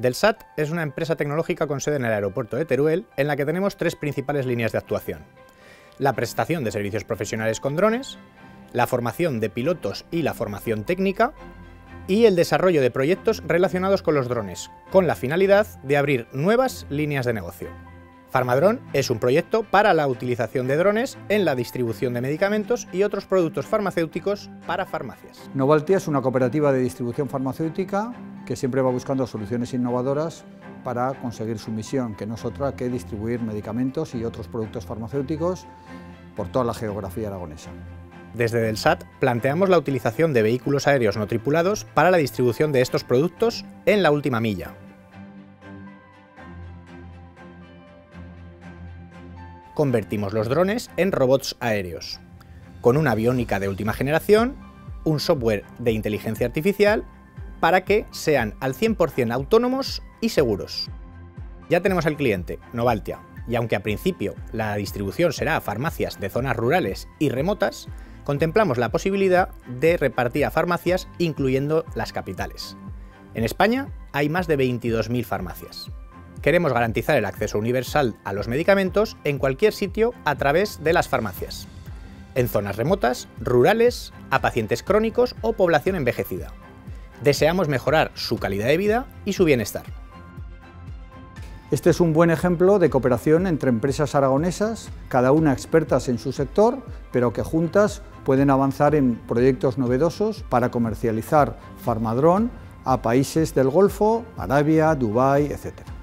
Delsat es una empresa tecnológica con sede en el aeropuerto de Teruel, en la que tenemos tres principales líneas de actuación: la prestación de servicios profesionales con drones, la formación de pilotos y la formación técnica, y el desarrollo de proyectos relacionados con los drones, con la finalidad de abrir nuevas líneas de negocio. Farmadrone es un proyecto para la utilización de drones en la distribución de medicamentos y otros productos farmacéuticos para farmacias. Novaltia es una cooperativa de distribución farmacéutica que siempre va buscando soluciones innovadoras para conseguir su misión, que no es otra que distribuir medicamentos y otros productos farmacéuticos por toda la geografía aragonesa. Desde Delsat planteamos la utilización de vehículos aéreos no tripulados para la distribución de estos productos en la última milla. Convertimos los drones en robots aéreos, con una aviónica de última generación, un software de inteligencia artificial, para que sean al 100% autónomos y seguros. Ya tenemos al cliente, Novaltia, y aunque a principio la distribución será a farmacias de zonas rurales y remotas, contemplamos la posibilidad de repartir a farmacias incluyendo las capitales. En España hay más de 22.000 farmacias. Queremos garantizar el acceso universal a los medicamentos en cualquier sitio a través de las farmacias, en zonas remotas, rurales, a pacientes crónicos o población envejecida. Deseamos mejorar su calidad de vida y su bienestar. Este es un buen ejemplo de cooperación entre empresas aragonesas, cada una expertas en su sector, pero que juntas pueden avanzar en proyectos novedosos para comercializar Farmadrone a países del Golfo, Arabia, Dubái, etc.